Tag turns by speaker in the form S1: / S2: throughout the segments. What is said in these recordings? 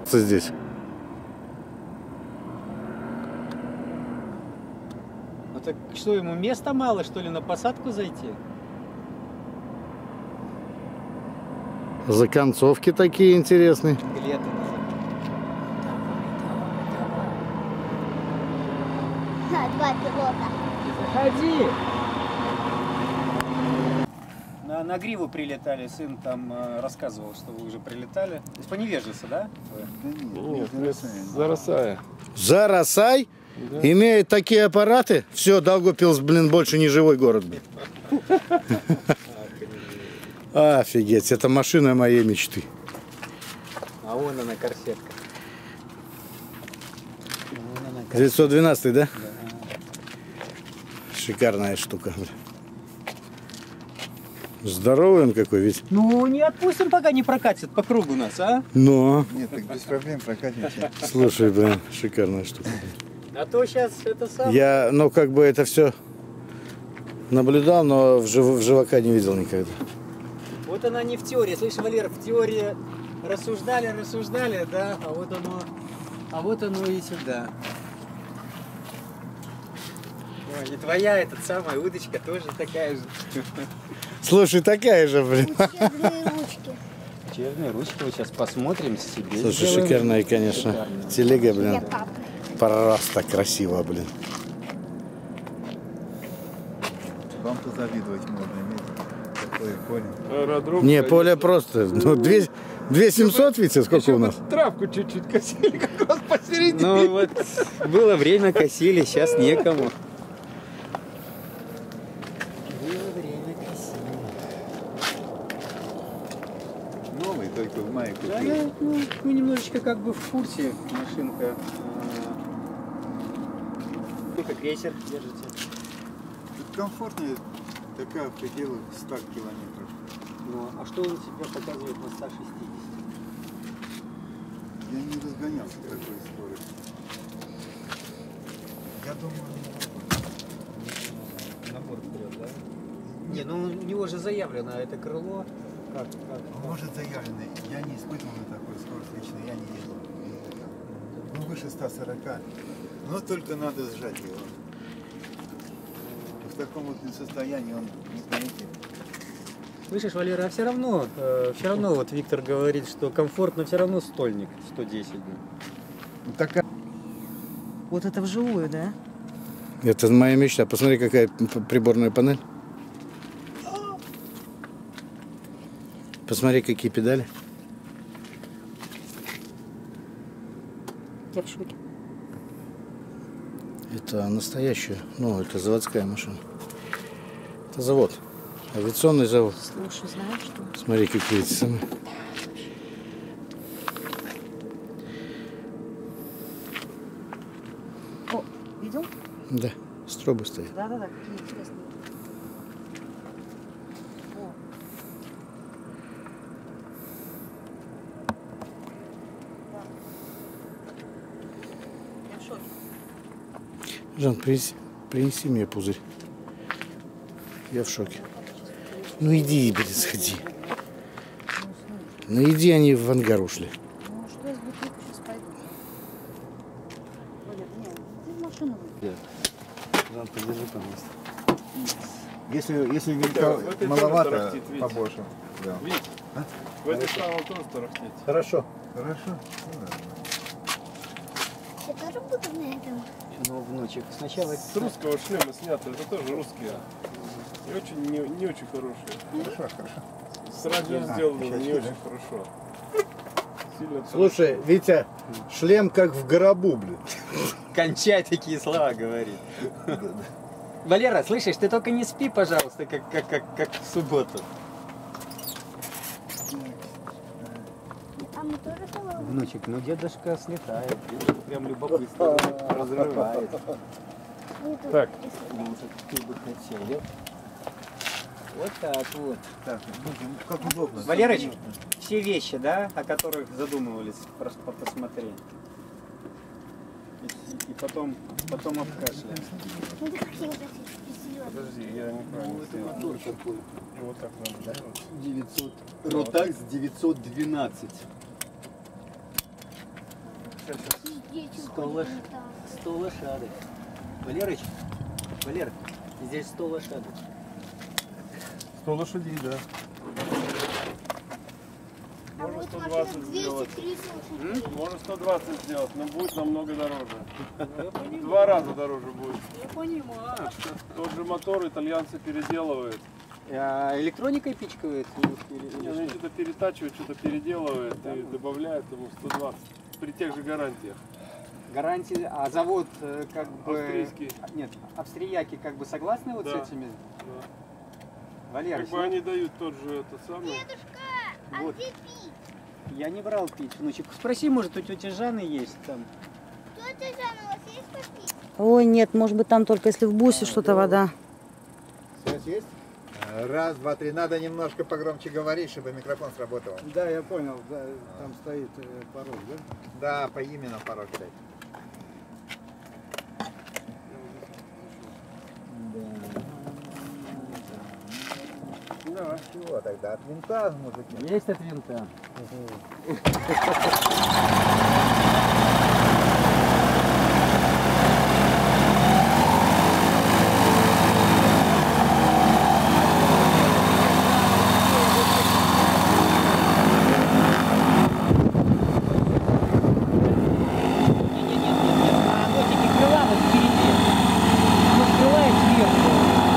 S1: здесь.
S2: Ну так что, ему места мало, что ли, на посадку зайти?
S1: Законцовки такие интересные.
S2: Билеты
S3: На два пилота.
S2: Заходи! На гриву прилетали, сын там рассказывал, что вы уже прилетали. Из Поневежица, да?
S4: Нет, Заросая.
S1: Заросай? Да. Имеет такие аппараты? Все, Даугавпилс, блин, больше не живой город. Офигеть, это машина моей мечты.
S2: А вон она, корсетка.
S1: 912, да? Да. Шикарная штука. Здоровый он какой ведь.
S2: Ну, не отпустим, пока не прокатит по кругу нас, а?
S1: Но.
S4: Нет, так без проблем прокатимся.
S1: Слушай, блин, шикарная штука.
S2: А то сейчас это самое.
S1: Я, ну, как бы это все наблюдал, но в живока не видел никогда.
S2: Вот она не в теории. Слышь, Валер, в теории рассуждали, да, а вот оно и сюда. Ой, и твоя эта самая удочка тоже такая же.
S1: Слушай, такая же, блин.
S3: Черные ручки.
S2: Черные ручки, вот сейчас посмотрим себе.
S1: Слушай, шикарная, конечно.
S2: Шикарная.
S1: Телега, блин.
S3: Я папа.
S1: Просто красиво, блин.
S4: Вам позавидовать можно, имеете такое поле.
S5: Аэродром.
S1: Не, поле просто. Ну, 2700, Витя, сколько у нас?
S5: Травку чуть-чуть косили, как раз посередине.
S2: Ну вот, было время, косили, сейчас некому. Было время, косили.
S4: Новый, только в мае
S2: Да,
S4: купил.
S2: мы немножечко как бы в курсе, машинка. Сколько крейсер держите?
S4: Тут комфортная, такая в пределах 100 километров.
S2: Ну, а что он тебя показывает на 160?
S4: Я не разгонялся в такой скорости. Я думаю,
S2: Набор вперед, да? Не, ну у него же заявлено это крыло. Как?
S4: может заявленный. Я не испытывал на такой скорости, лично я не ездил. Ну, выше 140. Но только надо сжать его. В таком вот состоянии он не полетит.
S2: Слышишь, Валера, а все равно вот Виктор говорит, что комфортно все равно стольник 110.
S4: Ну, такая...
S6: Вот это вживую, да?
S1: Это моя мечта. Посмотри, какая приборная панель. Посмотри, какие педали.
S6: Я в шоке.
S1: Это настоящая, ну, это заводская машина. Это завод. Авиационный завод.
S6: Слушай, знаешь что?
S1: Смотри, какие эти самые.
S6: О, видел?
S1: Да, стробы стоят.
S6: Да-да-да, какие интересные. О. Да. Я в шоке.
S1: Жан, принеси мне пузырь. Я в шоке. Ну иди, блин, сходи. Ну иди, они в ангар ушли.
S6: Ну что я с бутылкой сейчас пойду? Валер, нет, ты в машину выйди.
S1: Жан, подержи, пожалуйста.
S4: Если
S5: Да, в этой
S4: маловато,
S5: тоже тарахтит, Вить.
S4: побольше. Да.
S5: Вить,
S4: А?
S5: в этой стороне тоже тарахтеть.
S1: Хорошо.
S4: Хорошо. Ну, да.
S3: Я тоже буду на этом.
S2: Ну, внучек, сначала...
S5: С русского шлема снято, это тоже русские. И очень не очень хорошие.
S4: Хорошо.
S5: С радио сделано не очень хорошо. Сильно
S1: Слушай, Витя, шлем как в гробу, блин.
S2: Кончай такие слова говорит. Валера, слышишь, ты только не спи, пожалуйста, как в субботу.
S3: А мы тоже голову.
S2: Внучек, ну дедушка слетает, прям любопытство разрывает.
S5: Так.
S2: Ты бы хотел. Вот так вот.
S4: Так, как удобно.
S2: Валерыч, все вещи, да, о которых задумывались, просто посмотри. И потом обкашляем.
S3: Ну ты хотел красиво.
S5: Подожди, я неправильно сделал. И вот так надо делать.
S7: 900. Ротакс 912.
S5: какая сейчас?
S3: Здесь
S2: 100 лошадок.
S3: не так.
S2: 100 лошадок. Валерыч, Валер, здесь 100 лошадок.
S5: 100 лошадей, да.
S3: А
S5: Можно
S3: вот
S5: 120
S3: машина
S5: сделать.
S3: 230 лошадей.
S5: Можно 120 сделать, но будет намного дороже.
S2: Ну, я понимаю.
S5: В 2 раза дороже будет.
S2: Я понимаю.
S5: Тот же мотор итальянцы переделывают.
S2: А электроникой пичкают?
S5: Не, они что-то перетачивают, что-то переделывают и добавляют ему 120 при тех же гарантиях.
S2: Гарантии, а завод как бы...
S5: Австрийский.
S2: Нет, австрияки как бы согласны вот
S5: Да.
S2: с этими?
S5: Да.
S2: Валер,
S5: Как бы они дают тот же это самое.
S3: Дедушка, а
S2: Вот.
S3: где пить?
S2: я не брал пить. Внучек, спроси, может, у тети Жанны есть там.
S3: Тетя Жанна, у вас есть попить?
S6: Ой, нет, может быть, там только если в бусе что-то вода.
S4: Связь есть? Раз, два, три. Надо немножко погромче говорить, чтобы микрофон сработал.
S1: Да, я понял, да, там стоит порог, да?
S4: Да, по именно порог стоит.
S5: Да.
S4: Чего тогда? От винта, мужики?
S2: Есть от винта. Носики крыла вот впереди. Оно скрывает сверху.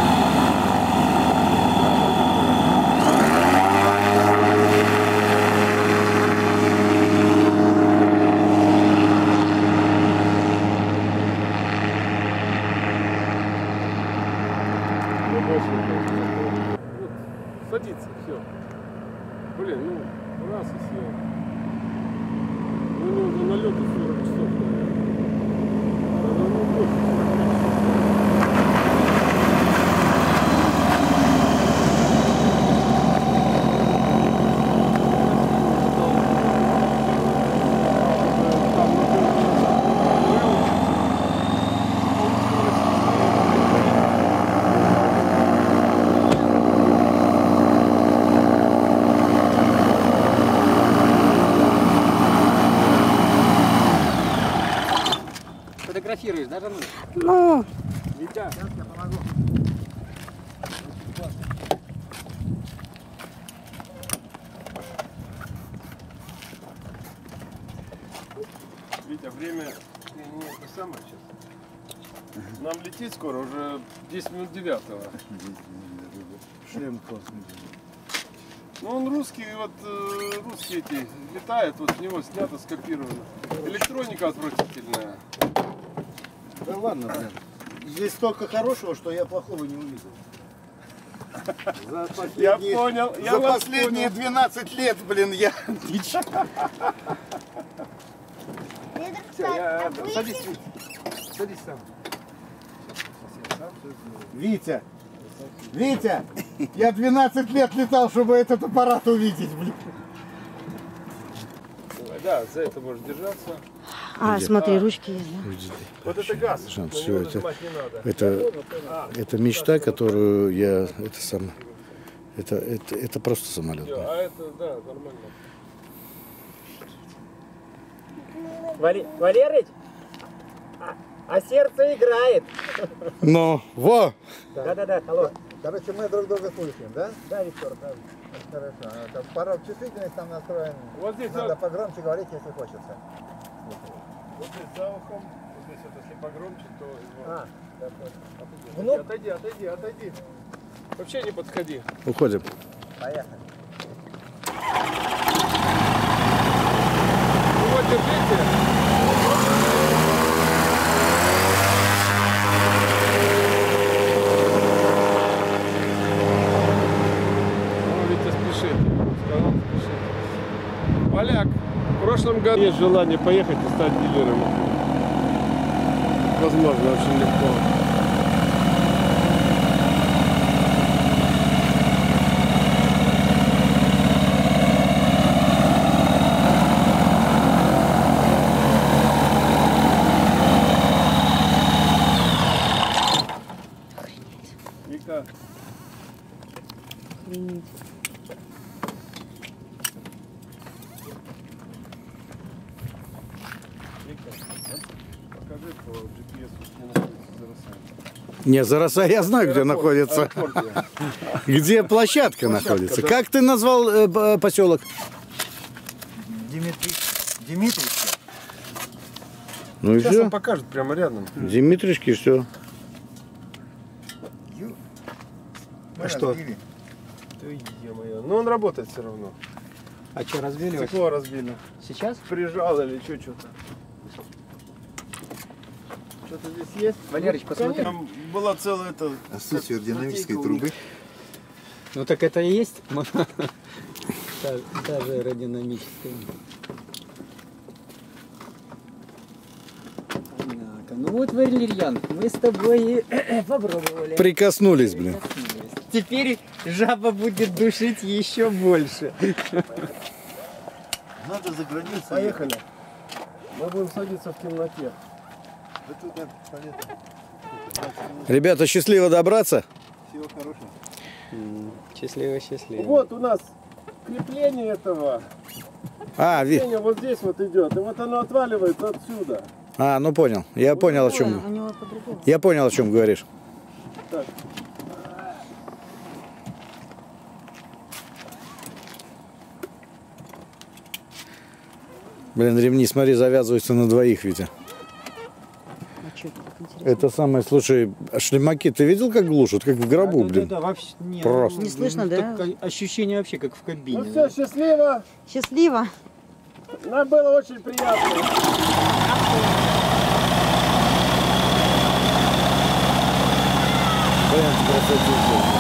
S5: Ну, больше. Вот, садится, все. Блин, ну, раз и съел. Ну, у него уже налеты 40 часов. Надо, ну, больше.
S2: Фотографируешь, да, Жанна?
S6: Ну,
S5: Витя, Витя, время не это самое сейчас. Нам лететь скоро, уже 10 минут 9.
S1: Шлем классный.
S5: Ну он русский, вот русские эти летают, вот с него снято, скопировано. Электроника отвратительная.
S1: Да ладно, блин. Здесь столько хорошего, что я плохого не увидел. За
S5: Я
S1: последние,
S5: понял, я
S1: за
S5: вас
S1: последние
S5: понял.
S1: 12 лет, блин, я ничего.
S3: Дедушка, а вы
S2: Садись, Витя. Садись сам.
S1: Витя, Витя, я 12 лет летал, чтобы этот аппарат увидеть, блин.
S5: Да, за это можешь держаться.
S6: смотри, ручки есть, да?
S5: Вот это газ,
S1: Шанс,
S5: на
S1: всё,
S5: него
S1: это-
S5: нажимать не надо.
S1: Это мечта, которую я, это просто самолет.
S5: Всё, а это, да, нормально.
S2: Валерыч, а сердце играет.
S1: Ну, во!
S2: Да-да-да, алло.
S4: Короче, мы друг друга слышим, да?
S2: Да, Виктор, да.
S4: Хорошо. Это порог чувствительность там настроен.
S5: Вот здесь,
S4: Надо
S5: вот,
S4: погромче говорить, если хочется.
S5: вот здесь за ухом, вот здесь вот, если погромче, то...
S4: А,
S5: Вот. Отойди. Вообще не подходи.
S1: Уходим.
S4: поехали.
S5: Ну вот, держите. Ну, Витя спешит. Сказал, спешит. Поляк, в прошлом году есть желание поехать и стать дилером. Возможно, очень легко. Вика,
S6: Охренеть.
S5: Скажи по GPS, где находится Заросай.
S1: Не, Заросай я знаю, где находится.
S5: Аэропорт, да.
S1: Где площадка находится.
S5: да.
S1: Как ты назвал поселок?
S4: Дмитриевка.
S1: Ну и
S5: Сейчас
S1: все.
S5: он покажет прямо рядом.
S1: Димитришки, все.
S4: Мы
S2: что?
S4: разбили.
S5: Ты е-мое. Ну он работает все равно.
S2: А что, разбили его?
S5: Стекло разбили.
S2: Сейчас?
S5: Прижал или что-то. Что-то здесь есть?
S2: Валерич, посмотри.
S5: Там была целая эта...
S4: Отсутствие аэродинамической
S5: статейка у них.
S4: трубы.
S2: Ну так это и есть та же аэродинамическая. Так, ну вот, Валерьян, мы с тобой попробовали.
S1: Прикоснулись, блин.
S2: Теперь жаба будет душить еще больше.
S4: Надо за границей.
S5: Поехали. Мы будем садиться в темноте.
S4: Да тут надо, понятно.
S1: Ребята, счастливо добраться.
S4: Всего хорошего.
S2: Счастливо, счастливо.
S5: Вот у нас крепление этого. Крепление вот здесь вот идет. И вот оно отваливается отсюда.
S1: Ну понял. Я понял, о чем.
S6: У него по-другому.
S1: Я понял, о чем говоришь.
S5: Так.
S1: Блин, ремни, смотри, завязываются на двоих, Витя.
S6: А что, как интересно.
S1: Это самое, слушай, шлемаки, ты видел, как глушат? Как в гробу, блин.
S2: Да, вообще не,
S1: Просто.
S6: Не слышно, да?
S2: Ощущение вообще как в кабине.
S5: Ну все, счастливо.
S6: Счастливо.
S5: Нам было очень приятно.
S1: Блин, красотища.